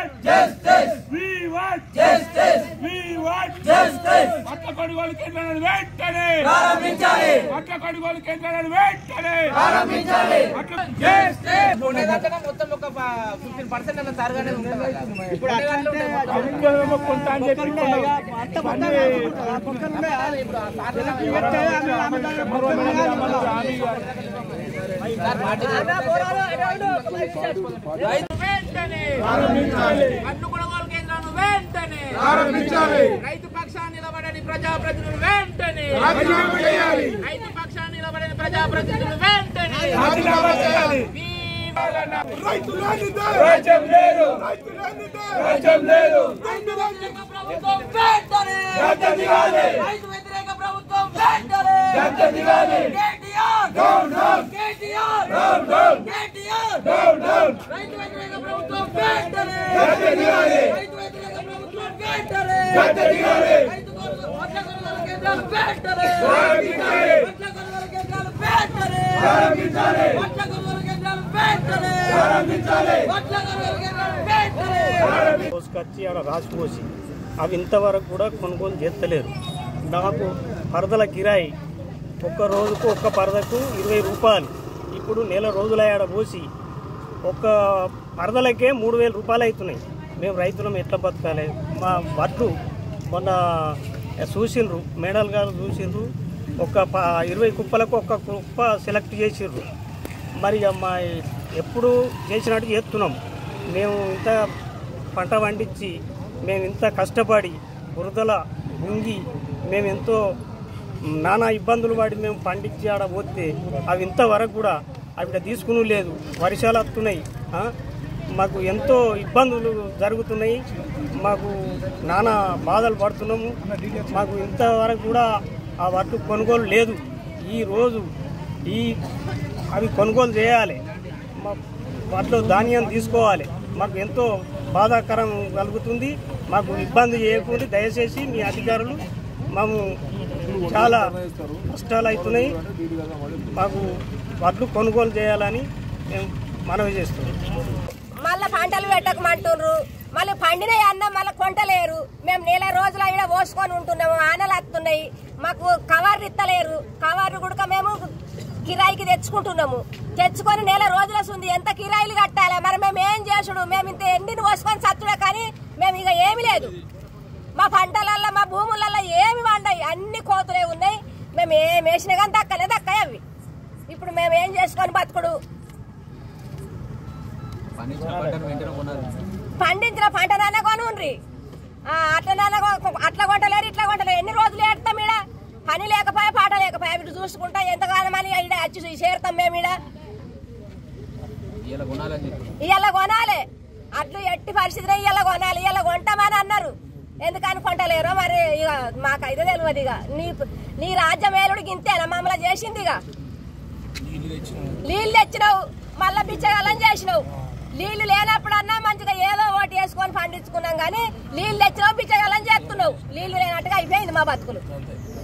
want justice. We want justice. We want justice. అట్ల కొనుగోలు కేంద్రాలను వెంటనే ప్రారంభించాలి. అట్ల కొనుగోలు కేంద్రాలను వెంటనే ప్రారంభించాలి. justice. ఉండేదంటే మొత్తం ఒక 15% అన్న తరగానే ఉంటుంది కదా. ఇప్పుడు అట్లా కొంత అని చెప్పి అడ్డు కొనుగోలు కేంద్రాలను వెంటనే రైతు పక్షాన్ని నిలబడని ప్రజాప్రతినిధులు వెంటనే రైతు పక్షాన్ని నిలబడని ప్రజాప్రతినిధులు వెంటనే రాజ్యం లేదు. రాజ్యం లేదు. ప్రభుత్వం వెంటనే రాజ్యం దిగాలి. రైతు వ్యతిరేక ప్రభుత్వం వెంటనే రాజ్యం దిగాలి. KTR down down KTR down down KTR down down రైతు వ్యతిరేక ప్రభుత్వం వెంటనే రాజ్యం దిగాలి. రైతు వ్యతిరేక ప్రభుత్వం వెంటనే రాజ్యం దిగాలి. రైతు వడ్ల కొనుగోలు కేంద్రాలు వెంటనే ప్రారంభించాలి. వడ్ల కొనుగోలు కేంద్రాలు వెంటనే ప్రారంభించాలి. వడ్ల కొనుగోలు కేంద్రాలు వెంటనే ప్రారంభించాలి. వడ్ల కొనుగోలు కేంద్రాలు వెంటనే వచ్చి ఆడ రాసిపోసి అవి ఇంతవరకు కూడా కొనుగోలు చేస్తలేరు. నాకు పరదల కిరాయి ఒక్క రోజుకు ఒక్క పరదకు 20 రూపాయలు. ఇప్పుడు నెల రోజుల ఆడ పోసి ఒక్క పరదలకే 3000 రూపాయలు అవుతున్నాయి. మేము రైతులం ఎట్లా బతకాలి? మా వడ్లు మొన్న చూసిండ్రు, మేడల్ గారు చూసిండ్రు, ఒక 20 కుప్పలకు ఒక్క కుప్ప సెలెక్ట్ చేసిండ్రు. మరి మా ఎప్పుడు చేసినట్టు చేస్తున్నాం. మేము ఇంత పంట పండించి మేము ఇంత కష్టపడి బురదల ముంగి మేము ఎంతో నానా ఇబ్బందులు పడి మేము పండించి ఆడ పోతే అవి ఇంతవరకు కూడా అవి తీసుకుని లేదు. వర్షాలు వస్తున్నాయి, మాకు ఎంతో ఇబ్బందులు జరుగుతున్నాయి, మాకు నానా బాధలు పడుతున్నాము. మాకు ఇంతవరకు కూడా ఆ వడ్లు కొనుగోలు లేదు. ఈరోజు అవి కొనుగోలు చేయాలి, మా వాటిలో ధాన్యం తీసుకోవాలి. మాకు ఎంతో బాధాకరం కలుగుతుంది. మాకు ఇబ్బంది చేయకుండా దయచేసి మీ అధికారులు మేము చాలా కష్టాలు అవుతున్నాయి, మాకు వడ్లు కొనుగోలు చేయాలని మేము మనవి చేస్తున్నాం. మళ్ళీ పంటలు పెట్టకమంటున్నారు, మళ్ళీ పండిన అన్నం మళ్ళీ కొంటలేరు. మేము నెల రోజులు అయినా పోసుకొని ఉంటున్నాము, ఆనలు వస్తున్నాయి, మాకు కవర్లు ఇస్తలేరు. కవర్లు కూడా మేము కిరాయికి తెచ్చుకొని నెల రోజుల ఉంది. ఎంత కిరాయిలు కట్టాలి? మరి మేము ఏం చేసుడు? మేము ఇంత ఎండిని పోసుకొని చచ్చుడే, కానీ మేము ఇక ఏమి లేదు. మా పంటలల్లో మా భూములలో ఏమి వండాయి, అన్ని కోతులే ఉన్నాయి. మేము ఏం వేసినా కానీ దక్కలే అవి. ఇప్పుడు మేము ఏం చేసుకొని బతుకుడు? పండించిన పంటనైనా కొనుండ్రి, అట్లా కొంటలేరు ఇట్లా కొంటలేరు. ఎన్ని రోజులు ఏడతాం ఈడ? పని లేకపోయా పాట లేకపోయా వీటి చూసుకుంటా ఎంతకాలం అని ఈడ వచ్చి చేరుతాం మేము. ఈడ ఇవాళ కొనాలి, అట్లు ఎట్టి పరిస్థితిలో ఇవాళ కొనాలి. ఇవాళ కొంటామని అన్నారు, ఎందుకని కొంటలేరో మరి ఇక మాకైతే తెలియదు. ఇక నీ రాజ్యం ఏలుడికి ఇంతేనా మమ్మల్ని చేసింది? ఇక నీళ్ళు తెచ్చినావు, మళ్ళా బిచ్చగాలని చేసినావు. నీళ్లు లేనప్పుడన్నా మంచిగా ఏదో ఓటు వేసుకొని పండించుకున్నాం, కానీ నీళ్ళు తెచ్చినావు బిచ్చగాలని చేస్తున్నావు. నీళ్లు లేనట్టుగా అయిపోయింది మా బతుకులు.